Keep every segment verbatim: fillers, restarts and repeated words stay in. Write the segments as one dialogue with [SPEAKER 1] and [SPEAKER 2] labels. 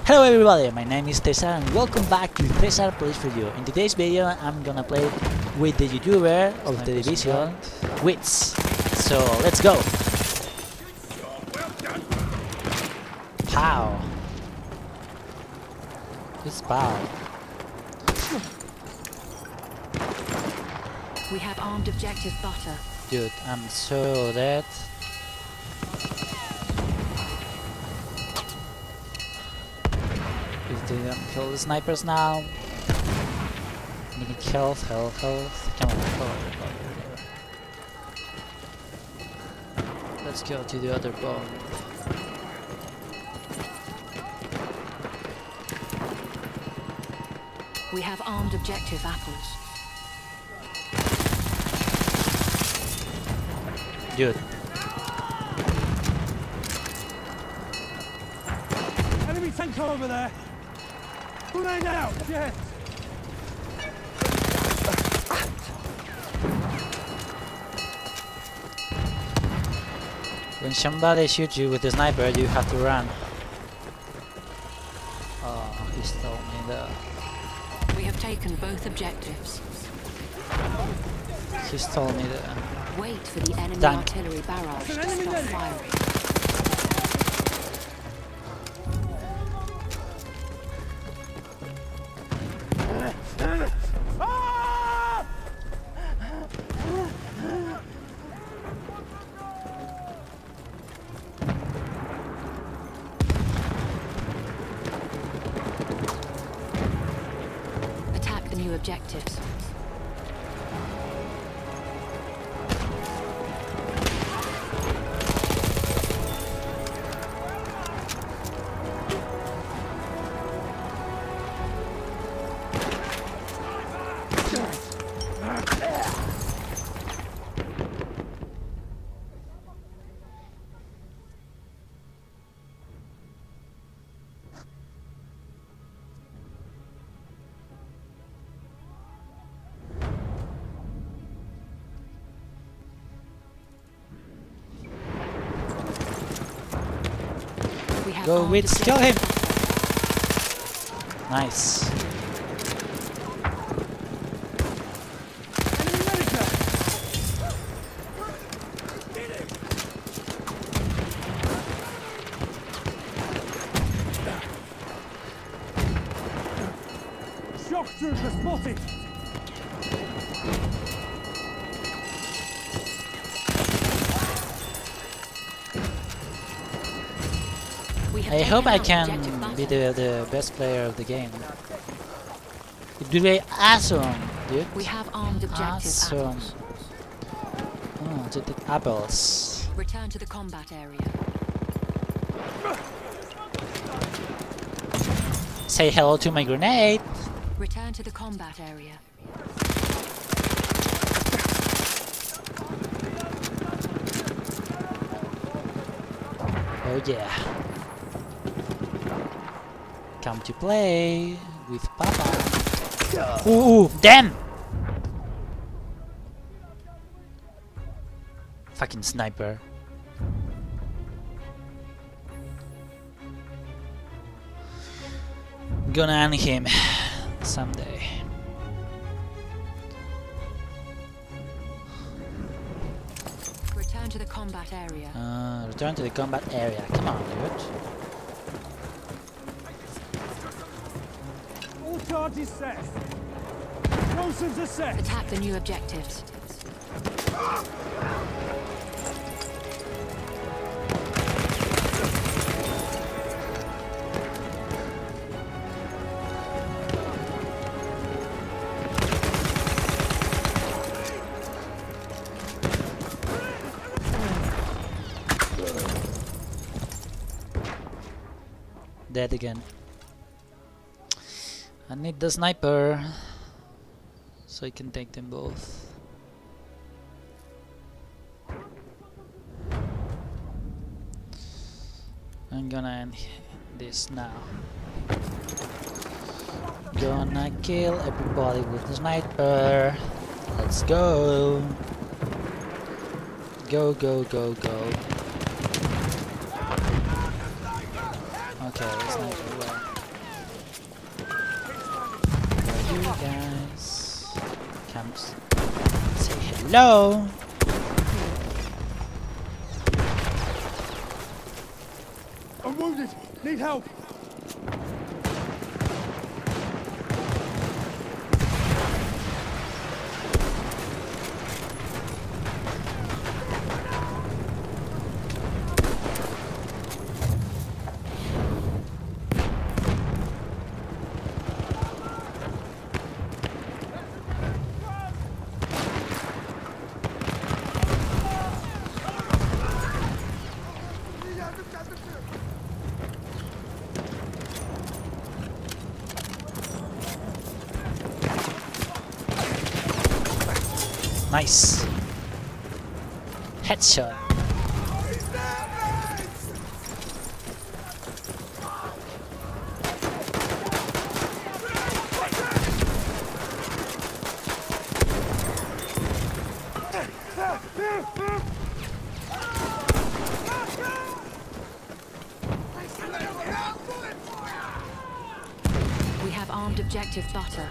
[SPEAKER 1] Hello everybody, my name is Cesar and welcome back to Cesar Plays For You. In today's video I'm gonna play with the YouTuber of the division, Wits. So let's go! Pow! It's pow.
[SPEAKER 2] We have armed objective butter.
[SPEAKER 1] Dude, I'm so dead. If they don't kill the snipers now. Need health, health, health. Come on, go over, go over. Let's go to the other bomb.
[SPEAKER 2] We have armed objective apples.
[SPEAKER 1] Dude.
[SPEAKER 3] Enemy tank over there. Grenade out. Yes.
[SPEAKER 1] When somebody shoots you with a sniper, you have to run. Oh, he stole me the.
[SPEAKER 2] We have taken both objectives.
[SPEAKER 1] He stole me the.
[SPEAKER 2] Wait for the enemy
[SPEAKER 1] Tank.
[SPEAKER 2] artillery barrage to
[SPEAKER 3] enemy
[SPEAKER 2] stop
[SPEAKER 3] there.
[SPEAKER 2] firing.
[SPEAKER 3] Ah!
[SPEAKER 2] Attack the new objectives. We have
[SPEAKER 1] Go
[SPEAKER 2] armed
[SPEAKER 1] Wits, kill him!
[SPEAKER 2] objective
[SPEAKER 1] Nice.
[SPEAKER 3] Enemy medical. Shock trooper spotted.
[SPEAKER 2] We have
[SPEAKER 1] I
[SPEAKER 2] taken
[SPEAKER 1] hope I
[SPEAKER 2] out
[SPEAKER 1] can
[SPEAKER 2] objective butter.
[SPEAKER 1] be the, the best player of the game. It would be awesome, dude.
[SPEAKER 2] We have armed objective
[SPEAKER 1] Awesome.
[SPEAKER 2] apples.
[SPEAKER 1] Oh, to the apples.
[SPEAKER 2] Return to the combat area.
[SPEAKER 1] Say hello to my grenade.
[SPEAKER 2] Return to the combat area.
[SPEAKER 1] Oh yeah. Come to play with Papa. Ooh, ooh, damn! Fucking sniper. Gonna end him someday.
[SPEAKER 2] Return to the combat area.
[SPEAKER 1] Uh, return to the combat area. Come on, dude.
[SPEAKER 3] All charges set. Explosives are set.
[SPEAKER 2] Attack the new objectives.
[SPEAKER 1] Dead again. I need the sniper so I can take them both. I'm gonna end this now. Gonna kill everybody with the sniper. Let's go. Go, go, go, go. Okay, sniper, well. you guys. Come say hello.
[SPEAKER 3] I'm wounded. Need help.
[SPEAKER 1] Nice. Headshot.
[SPEAKER 2] We have armed objective butter.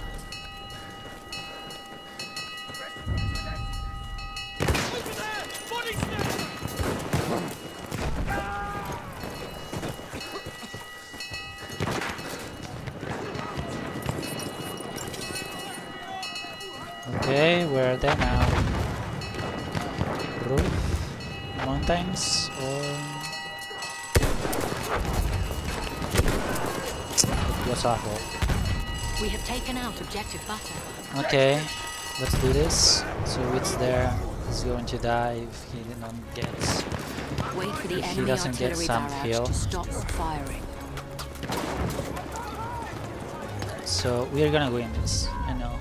[SPEAKER 1] Okay, where are they now? Roof? Mountains? Or... What's awful?
[SPEAKER 2] We have taken out objective butter.
[SPEAKER 1] Okay, let's do this. So it's there. He's going to die if he did not get.
[SPEAKER 2] Wait for the
[SPEAKER 1] If he
[SPEAKER 2] enemy
[SPEAKER 1] doesn't get
[SPEAKER 2] artillery
[SPEAKER 1] some
[SPEAKER 2] barrage
[SPEAKER 1] heal.
[SPEAKER 2] to stop firing.
[SPEAKER 1] So we are gonna win this. I know.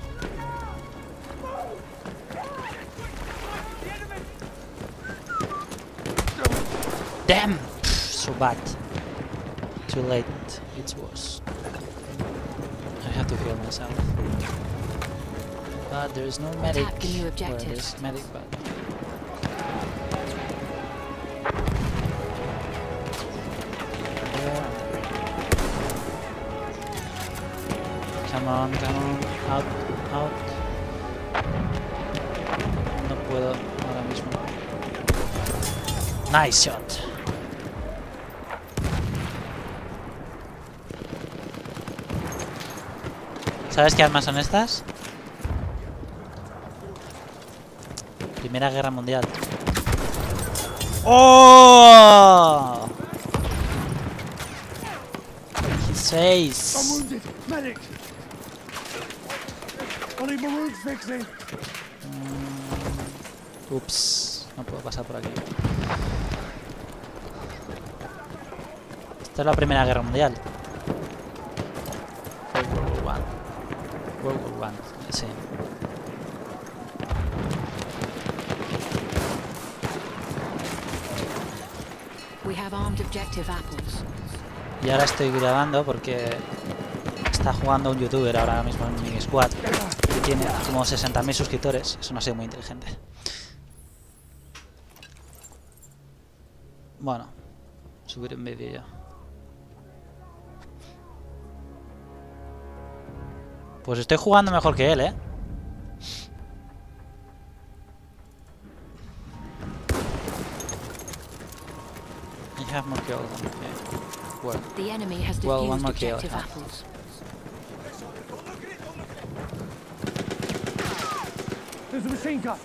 [SPEAKER 1] Damn! So bad. Too late. It's worse. I have to heal myself. But there is no medic.
[SPEAKER 2] Attack the new
[SPEAKER 1] Or
[SPEAKER 2] objective.
[SPEAKER 1] there's medic, but there. Come on, come on, out, out. No puedo ahora mismo. Nice shot. ¿Sabes qué armas son estas? Primera Guerra Mundial. ¡Oh! His
[SPEAKER 3] I'm
[SPEAKER 1] face.
[SPEAKER 3] wounded. Medic. I need my wounds fixing.
[SPEAKER 1] Mm, ups, no puedo pasar por aquí. Esta es la Primera Guerra Mundial. Fue World War One. World War One, sí.
[SPEAKER 2] We have armed objective apples.
[SPEAKER 1] Y ahora estoy grabando porque está jugando un youtuber ahora mismo en mi squad que tiene como sesenta mil suscriptores. Eso no ha sido muy inteligente. Bueno, subir un vídeo ya. Pues estoy jugando mejor que él, ¿eh? I have more kills. Okay. Well,
[SPEAKER 2] The enemy has
[SPEAKER 1] Well, one
[SPEAKER 2] defused
[SPEAKER 1] more kill,
[SPEAKER 2] objective
[SPEAKER 1] yeah.
[SPEAKER 2] apples.
[SPEAKER 3] There's a machine gun.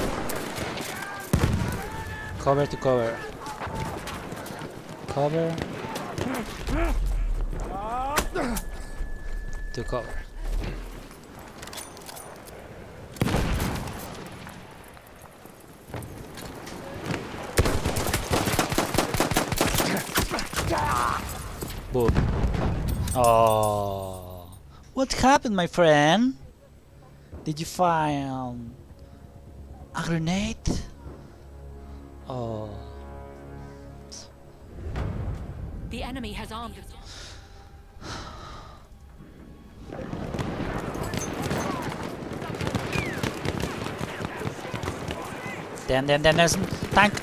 [SPEAKER 1] cover to cover. Cover to cover. Boom. Oh. What happened, my friend? Did you find a grenade? Oh.
[SPEAKER 2] The enemy has armed us.
[SPEAKER 1] Then, then, then there's a tank.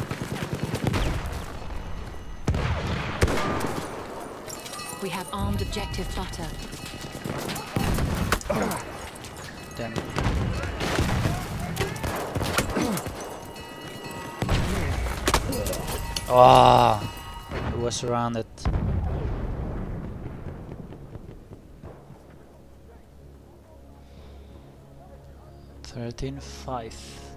[SPEAKER 2] We have armed objective butter.
[SPEAKER 1] Then. Oh, it was surrounded. Thirteen five.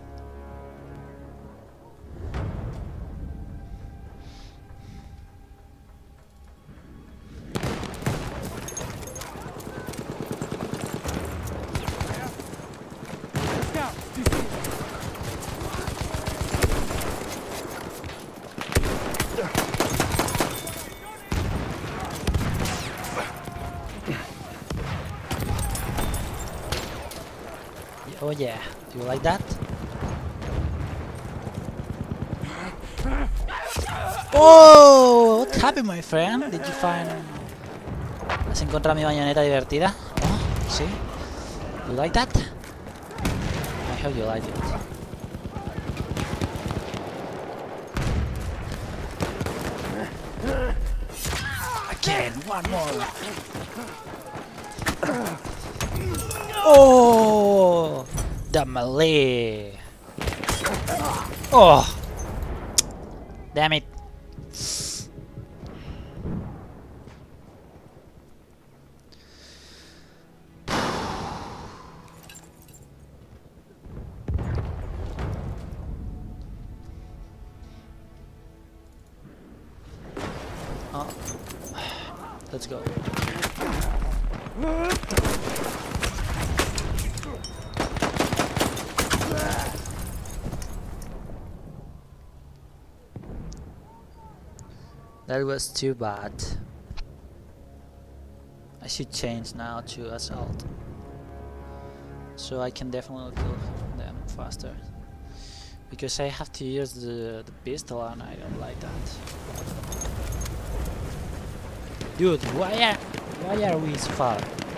[SPEAKER 3] Scout, do you see it?
[SPEAKER 1] Oh yeah, do you like that? Oh, what happened, my friend? Did you find? ¿Has encontrado mi bayoneta divertida? Oh, sí. You like that? I hope you like it. Again, one more. Oh, the melee. Oh, damn it. Oh. Let's go. That was too bad. I should change now to assault, so I can definitely kill them faster. Because I have to use the, the pistol and I don't like that. Dude, why are why are we so far?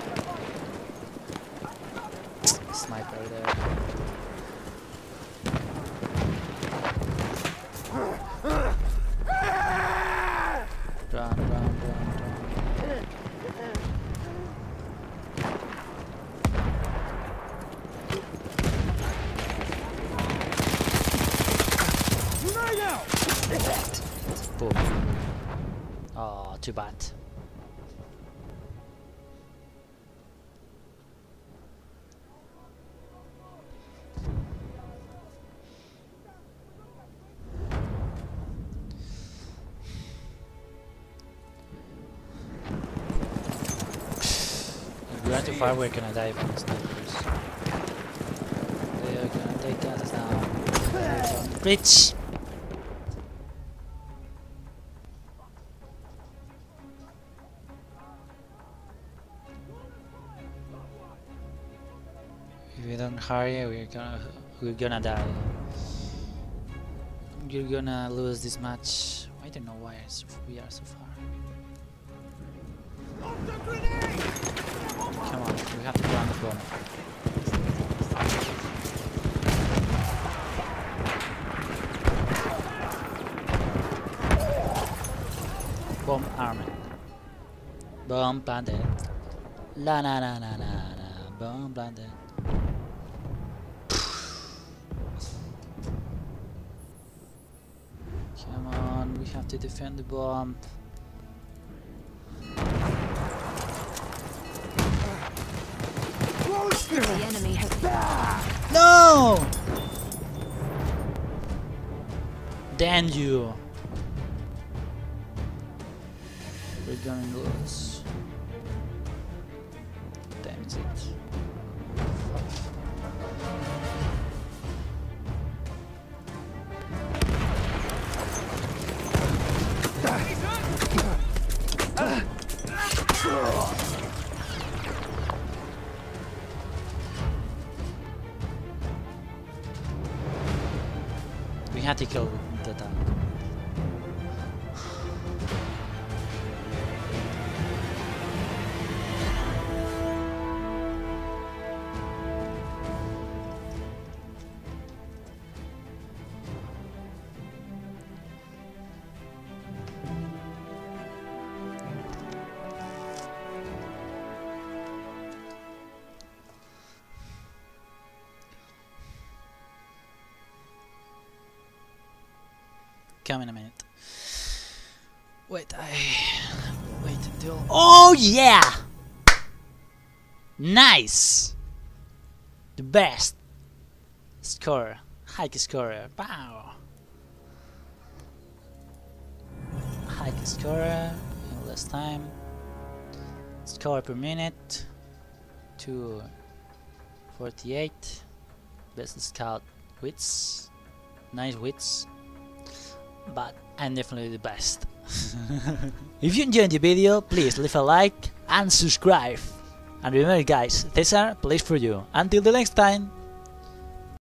[SPEAKER 1] Sniper there. Run, run, run, run.
[SPEAKER 3] Grenade out!
[SPEAKER 1] Boom. Oh, too bad. If we are too far, we're gonna die from the snipers. They're gonna take us down. Bridge! If we don't hurry, we're gonna we're gonna die. You're gonna lose this match. I don't know why so we are so far. Come on, we have to plant the bomb. Bomb army. Bomb planted. La na na na na na. Bomb planted. Come on, we have to defend the bomb.
[SPEAKER 2] The enemy has...
[SPEAKER 1] No! Damn you! We're gonna lose. Damn it. We had to kill the tank. come in a minute. Wait, I wait until. Oh yeah! Nice. The best scorer, high scorer. Wow. High scorer in less time. Score per minute. two forty-eight. Best scout wits. Nice wits. But I'm definitely the best. If you enjoyed the video, please leave a like and subscribe. And remember guys, Cesar plays for you. Until the next time.